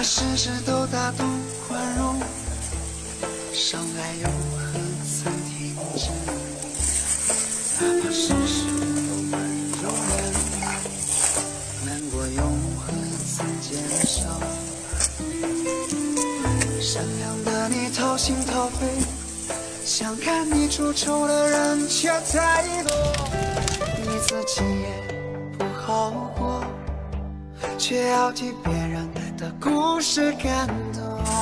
事事都大度宽容，伤害又何曾停止？哪怕事事都温柔忍耐，难过又何曾减少？善良的你掏心掏肺，想看你出丑的人却太多，你自己也不好过，却要替别人的故事感动。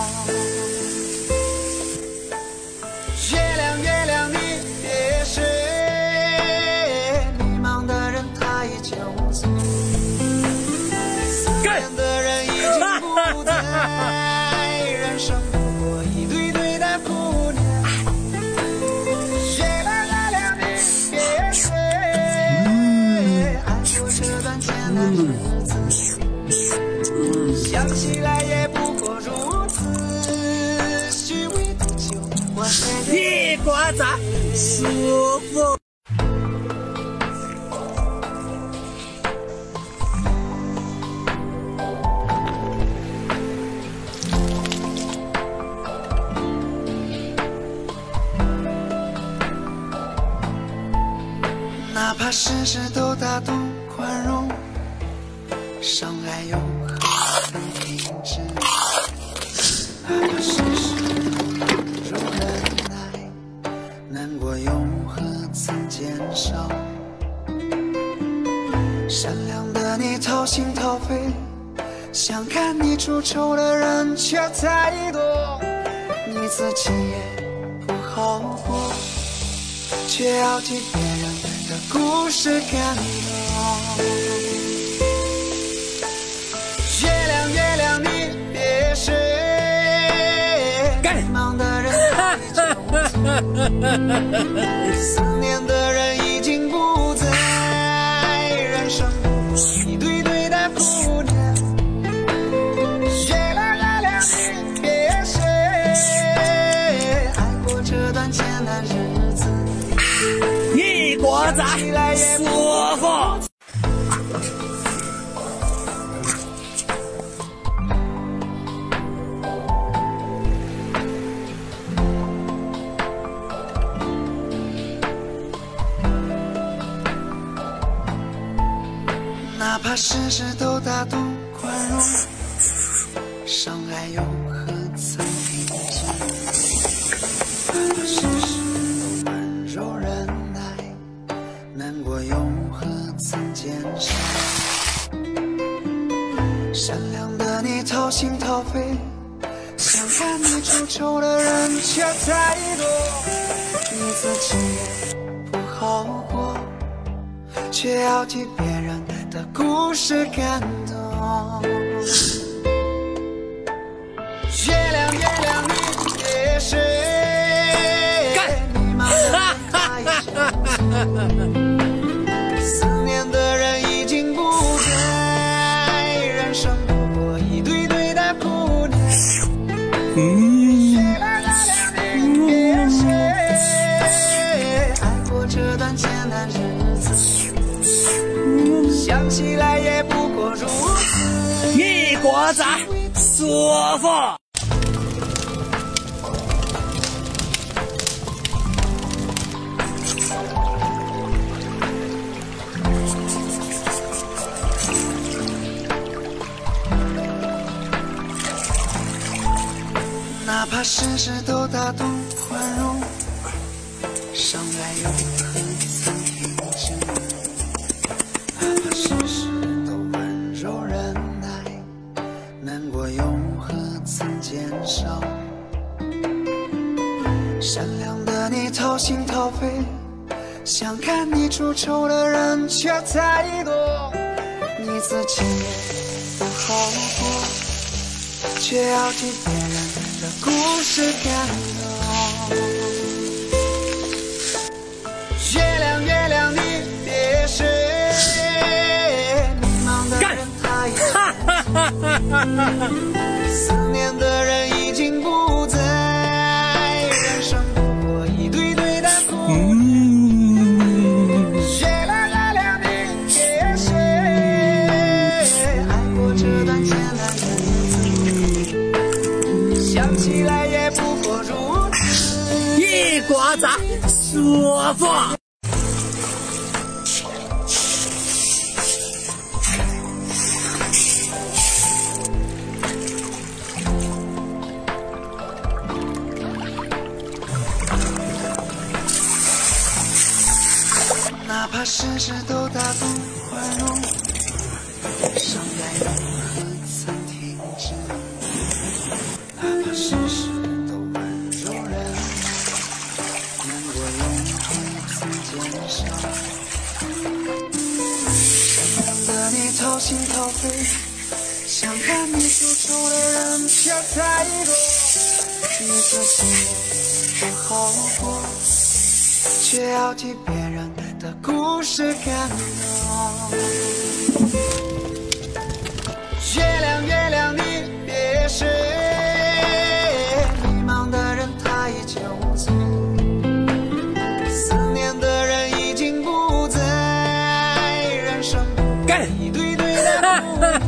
月亮月亮你别睡，迷茫的人他依旧走，思念的人已经不在，人生不过一堆堆的姑娘。月亮月亮你别睡，爱过这段艰难日子，想起来也不过如此，虚伪的酒，我一瓜子舒服。 哪怕事事都大度宽容，伤害又何曾停止？哪怕事事都温柔忍耐，难过又何曾减少？善良的你掏心掏肺，想看你出丑的人却太多，你自己也不好过，却要替别人的故事感动。月亮月亮你别睡，迷茫的人已经思念的人已经不在，人生不过一堆堆的姑娘。月亮月亮你别睡，爱过这段艰难日子， 一锅子舒服。 哪怕事事都大度宽容，伤害又何曾停止？哪怕事事都温柔忍耐，难过又何曾减少？善良的你掏心掏肺，想看你出丑的人却太多，你自己也不好过，却要替别人的故事感动。月亮月亮你别睡，迷茫的人他已经思念的人已经不在，人生不过一堆堆的姑娘。月亮月亮你别睡，爱过这段艰难日子，想起来也不过如此， 一锅子舒服。 哪怕事事都大度宽容，伤害又何曾停止？哪怕事事都温柔忍耐，难过又何曾减少？善良的你掏心掏肺，想看你出丑的人却太多，你自己也不好过，却要替别人的故事感动。月亮月亮你别睡，迷茫的人他已思念的人已经不在，人生不过一堆堆的姑娘。月亮月亮你别睡，爱过这段艰难日子， 想起来也不过如此。 一瓜子舒服。 哪怕事事都大度宽容，伤感永不曾停止。哪怕事事都温柔忍，难过永不曾减少。想得你掏心掏肺，想看你付出的人却太多。你的心不好过，却要替别人的故事感动。月亮月亮你别睡，迷茫的人他已酒醉，思念的人已经不在，人生一堆堆的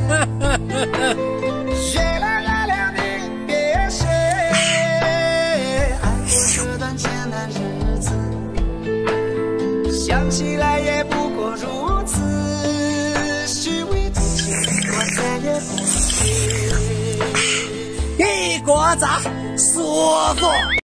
月亮月亮你别睡，爱过这段艰难日子，想起来也不过如此，虚伪的情我再也不提。 一瓜子舒服。